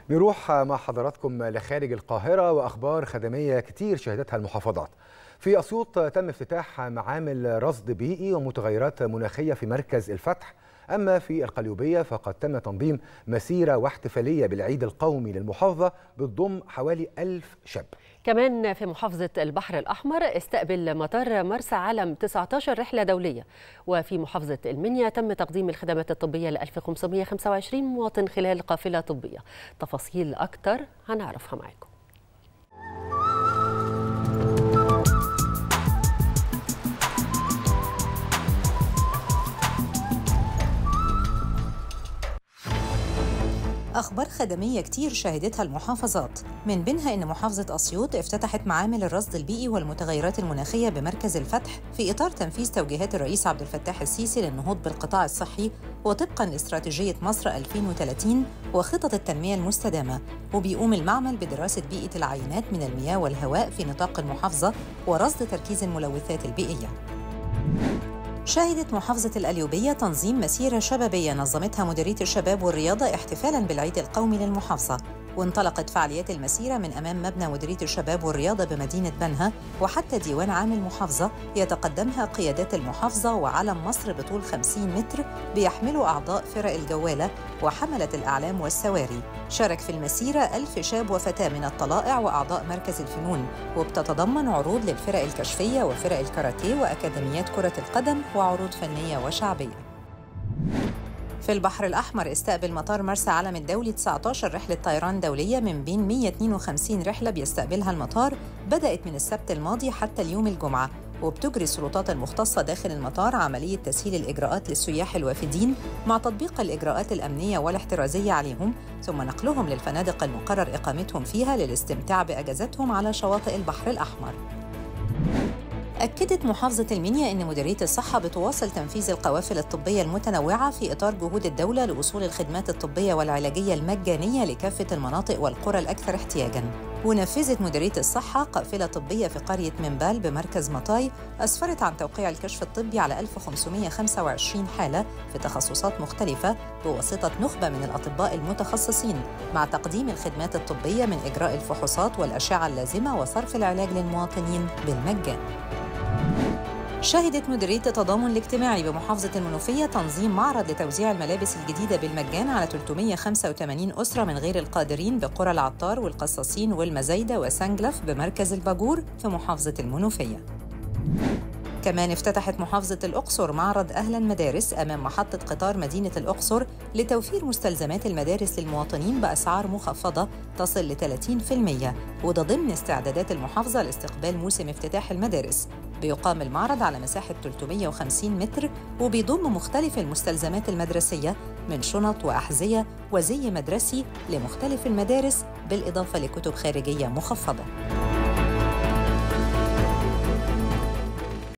نروح مع حضراتكم لخارج القاهرة وأخبار خدمية كتير شهدتها المحافظات. في أسيوط تم افتتاح معامل رصد بيئي ومتغيرات مناخية في مركز الفتح. أما في القليوبية فقد تم تنظيم مسيرة واحتفالية بالعيد القومي للمحافظة بتضم حوالي 1000 شاب. كمان في محافظة البحر الأحمر استقبل مطار مرسى علم 19 رحلة دولية. وفي محافظة المنيا تم تقديم الخدمات الطبية ل 1525 مواطن خلال قافلة طبية. تفاصيل أكتر هنعرفها معاكم. أخبار خدمية كتير شهدتها المحافظات، من بينها إن محافظة أسيوط افتتحت معامل الرصد البيئي والمتغيرات المناخية بمركز الفتح في إطار تنفيذ توجيهات الرئيس عبد الفتاح السيسي للنهوض بالقطاع الصحي وطبقاً لاستراتيجية مصر 2030 وخطط التنمية المستدامة. وبيقوم المعمل بدراسة بيئة العينات من المياه والهواء في نطاق المحافظة ورصد تركيز الملوثات البيئية. شهدت محافظة القليوبية تنظيم مسيرة شبابية نظمتها مديرية الشباب والرياضة احتفالاً بالعيد القومي للمحافظة، وانطلقت فعاليات المسيرة من أمام مبنى مديرية الشباب والرياضة بمدينة بنها وحتى ديوان عام المحافظة يتقدمها قيادات المحافظة وعلم مصر بطول 50 متر بيحملوا أعضاء فرق الجوالة وحملة الأعلام والسواري. شارك في المسيرة 1000 شاب وفتاة من الطلائع وأعضاء مركز الفنون، وبتتضمن عروض للفرق الكشفية وفرق الكاراتيه وأكاديميات كرة القدم وعروض فنية وشعبية. في البحر الأحمر استقبل مطار مرسى علم الدولي 19 رحلة طيران دولية من بين 152 رحلة بيستقبلها المطار، بدأت من السبت الماضي حتى اليوم الجمعة، وبتجري السلطات المختصة داخل المطار عملية تسهيل الإجراءات للسياح الوافدين مع تطبيق الإجراءات الأمنية والاحترازية عليهم، ثم نقلهم للفنادق المقرر إقامتهم فيها للاستمتاع بأجازتهم على شواطئ البحر الأحمر. أكدت محافظة المنيا أن مديرية الصحة بتواصل تنفيذ القوافل الطبية المتنوعة في إطار جهود الدولة لوصول الخدمات الطبية والعلاجية المجانية لكافة المناطق والقرى الأكثر احتياجاً. ونفذت مديرية الصحة قافلة طبية في قرية منبال بمركز مطاي أسفرت عن توقيع الكشف الطبي على 1525 حالة في تخصصات مختلفة بواسطة نخبة من الأطباء المتخصصين، مع تقديم الخدمات الطبية من إجراء الفحوصات والأشعة اللازمة وصرف العلاج للمواطنين بالمجان. شهدت مديرية التضامن الاجتماعي بمحافظة المنوفية تنظيم معرض لتوزيع الملابس الجديدة بالمجان على 385 أسرة من غير القادرين بقرى العطار والقصاصين والمزايدة وسنجلف بمركز الباجور في محافظة المنوفية. كمان افتتحت محافظة الأقصر معرض أهلاً مدارس أمام محطة قطار مدينة الأقصر لتوفير مستلزمات المدارس للمواطنين بأسعار مخفضة تصل ل 30%، وده ضمن استعدادات المحافظة لاستقبال موسم افتتاح المدارس. بيقام المعرض على مساحة 350 متر وبيضم مختلف المستلزمات المدرسية من شنط وأحذية وزي مدرسي لمختلف المدارس بالإضافة لكتب خارجية مخفضة.